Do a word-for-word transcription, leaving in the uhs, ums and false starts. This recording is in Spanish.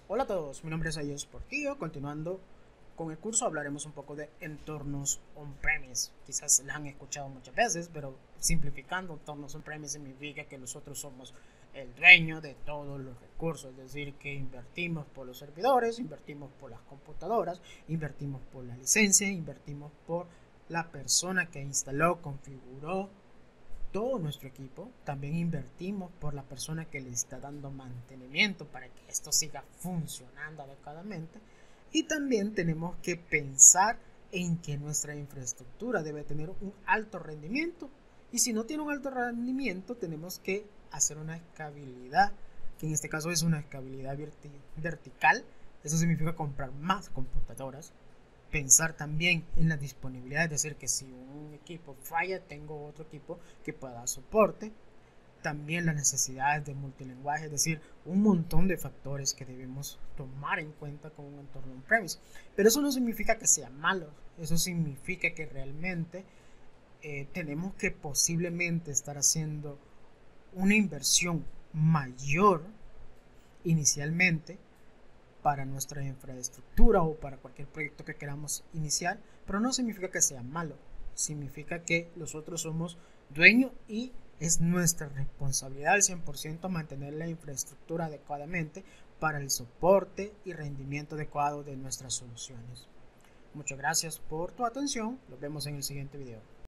Hola a todos, mi nombre es Ayos Portillo. Continuando con el curso hablaremos un poco de entornos on-premise. Quizás las han escuchado muchas veces, pero simplificando, entornos on-premise significa que nosotros somos el dueño de todos los recursos, es decir, que invertimos por los servidores, invertimos por las computadoras, invertimos por la licencia, invertimos por la persona que instaló, configuró todo nuestro equipo. También invertimos por la persona que le está dando mantenimiento para que esto siga funcionando adecuadamente. Y también tenemos que pensar en que nuestra infraestructura debe tener un alto rendimiento. Y si no tiene un alto rendimiento, tenemos que hacer una escalabilidad, que en este caso es una escalabilidad vertical. Eso significa comprar más computadoras. Pensar también en la disponibilidad, es decir, que si un equipo falla, tengo otro equipo que pueda dar soporte. También las necesidades de multilingüe, es decir, un montón de factores que debemos tomar en cuenta con un entorno on-premise. Pero eso no significa que sea malo, eso significa que realmente eh, tenemos que posiblemente estar haciendo una inversión mayor inicialmente para nuestra infraestructura o para cualquier proyecto que queramos iniciar, pero no significa que sea malo, significa que nosotros somos dueños y es nuestra responsabilidad al cien por ciento mantener la infraestructura adecuadamente para el soporte y rendimiento adecuado de nuestras soluciones. Muchas gracias por tu atención, nos vemos en el siguiente video.